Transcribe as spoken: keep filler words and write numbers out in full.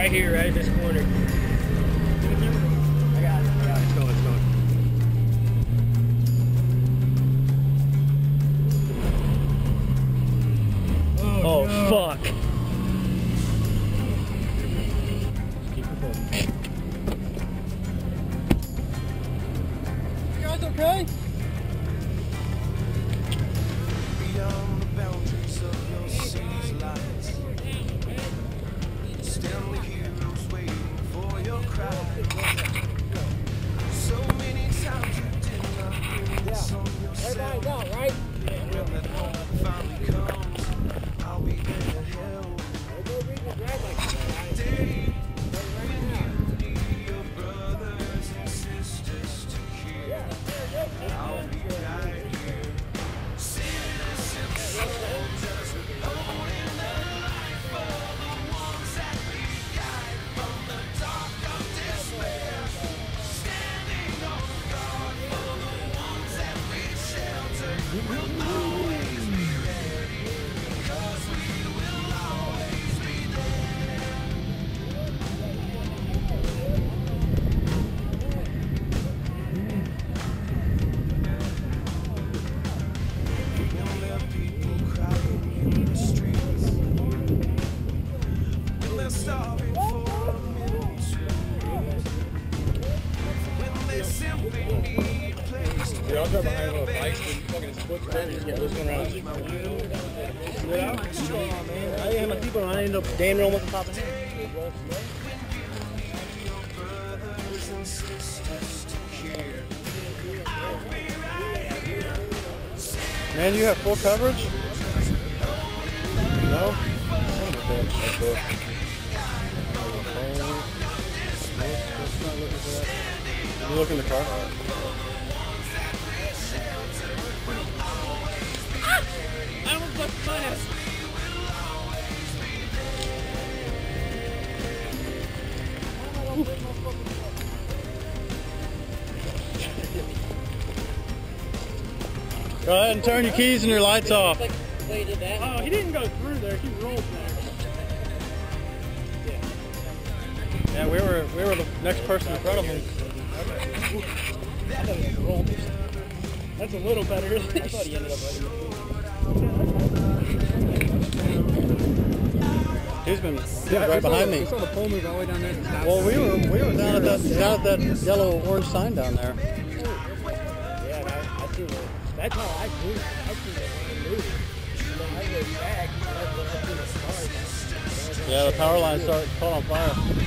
right here, right in this corner. I got it. I got it. It's going. It's going. Oh, oh no. Fuck. Keep it going. You guys okay? Beyond the boundaries of your city's lights, stand the heroes waiting for your cry. So many times you did not bring this on yourself. Out, right? When that moment finally comes, I'll be there to help. Day when you need your brothers and sisters to hear, I'll be right here. Citizen soldiers holding the light for the ones that we guide from the dark of despair. Standing on guard for the ones that we shelter. We'll always be ready, 'cause we will always be there. When there are people crying in the streets, when they're starving for a meal to eat, when they simply need a place to Dude, I'll drive behind a little their bike baby. and fucking split the and just get this one around. Yeah, man. I had my people and I ended up damn near almost on top of him. Your brothers and sisters to hear, I'll be right here. Man, you have full coverage? No? Son of a bitch. That's cool. You look in the car? I almost left the finance. Go ahead and turn your keys and your lights off. Oh, he didn't go through there. He rolled there. Yeah, we were we were the next person in front of him. I thought he rolled. That's a little better. I thought he ended up He's been, he was right behind me. We saw the pole move all the way down there. Well, we were we were down at that down at that yellow orange sign down there. Yeah, I, I see it. That's how I do it. I see it move. And then I went back. And that's when I see the stars. Yeah, the power line started caught on fire.